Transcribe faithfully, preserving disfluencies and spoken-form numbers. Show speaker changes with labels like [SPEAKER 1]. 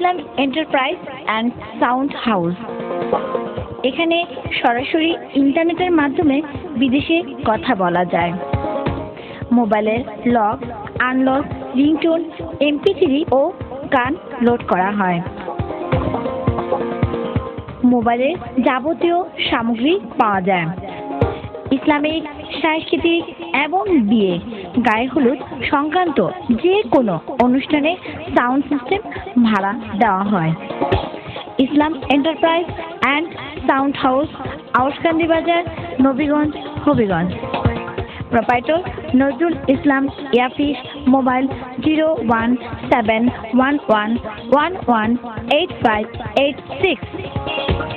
[SPEAKER 1] Islam enterprise and sound house. এখানে সরাসরি ইন্টারনেটের মাধ্যমে বিদেশে কথা বলা যায়। মোবাইলের lock, unlock, ringtone, MP three ও গান লোড করা হয়। মোবাইলের যাবতীয় সামগ্রী পাওয়া যায়। ইসলামিক, সাংস্কৃতিক এবং বিয়ে, গায়ে হলুদ সংক্রান্ত যে কোনো অনুষ্ঠানে সাউন্ড সিস্টেম ভাড়া দেওয়া হয়। Islam enterprise and sound house, Auskandi Bazar, Nabiganj, Habiganj. Proprietor Nazrul Islam Yafis. Mobile zero one seven one one one one eight five eight six.